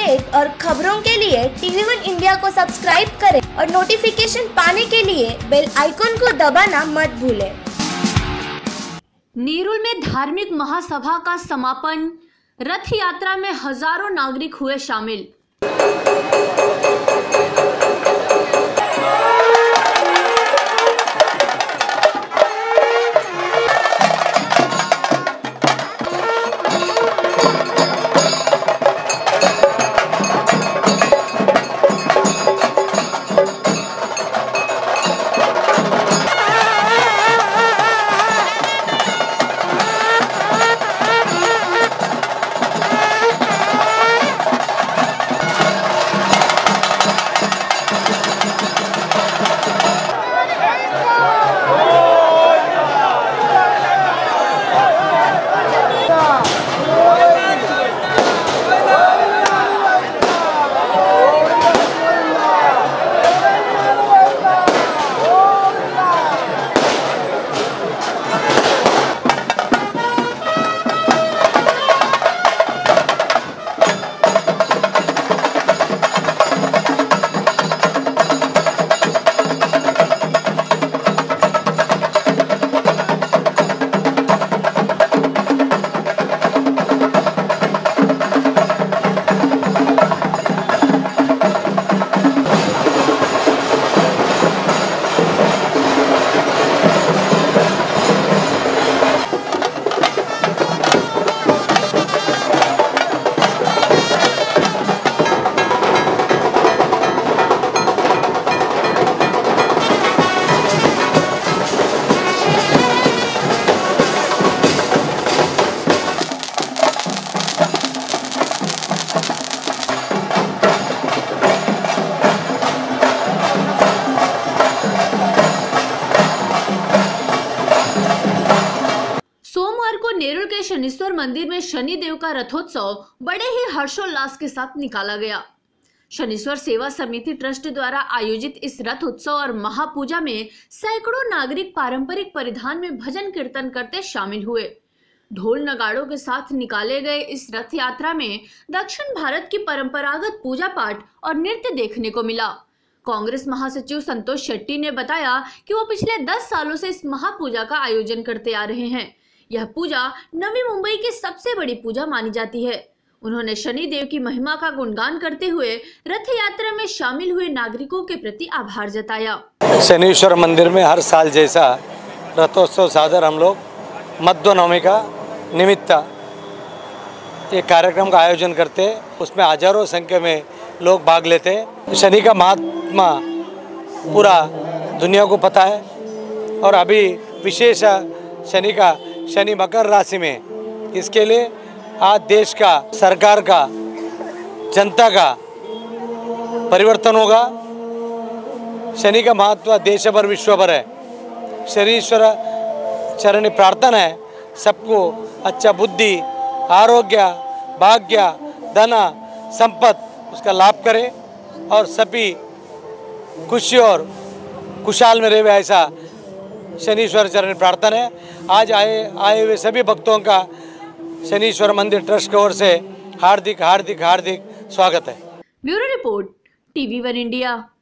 Update और खबरों के लिए TV1 इंडिया को सब्सक्राइब करें और नोटिफिकेशन पाने के लिए बेल आइकॉन को दबाना मत भूलें। नेरुल में धार्मिक महासभा का समापन, रथ यात्रा में हजारों नागरिक हुए शामिल। सोमवार को नेरुल के शनिश्वर मंदिर में शनिदेव का रथोत्सव बड़े ही हर्षोल्लास के साथ निकाला गया। शनिश्वर सेवा समिति ट्रस्ट द्वारा आयोजित इस रथ उत्सव और महापूजा में सैकड़ों नागरिक पारंपरिक परिधान में भजन कीर्तन करते शामिल हुए। ढोल नगाड़ों के साथ निकाले गए इस रथ यात्रा में दक्षिण भारत की परंपरागत पूजा पाठ और नृत्य देखने को मिला। कांग्रेस महासचिव संतोष शेट्टी ने बताया कि वो पिछले 10 सालों से इस महापूजा का आयोजन करते आ रहे हैं। यह पूजा नवी मुंबई की सबसे बड़ी पूजा मानी जाती है। उन्होंने शनि देव की महिमा का गुणगान करते हुए रथ यात्रा में शामिल हुए नागरिकों के प्रति आभार जताया। शनिश्वर मंदिर में हर साल जैसा रथोत्सव सादर हम लोग मध्य नवमी का निमित्त एक कार्यक्रम का आयोजन करते, उसमें हजारों संख्या में लोग भाग लेते। शनि का महात्मा पूरा दुनिया को पता है और अभी विशेष शनि मकर राशि में, इसके लिए आज देश का, सरकार का, जनता का परिवर्तन होगा। शनि का महत्व देश भर विश्व भर है। शनीश्वर चरण प्रार्थना है सबको अच्छा बुद्धि, आरोग्य, भाग्य, धन, संपत्ति उसका लाभ करे और सभी खुशी और खुशहाल में रहे, ऐसा शनीश्वर चरण प्रार्थना है। आज आए हुए सभी भक्तों का शनीश्वर मंदिर ट्रस्ट की ओर से हार्दिक स्वागत है। Bureau report, TV1 India.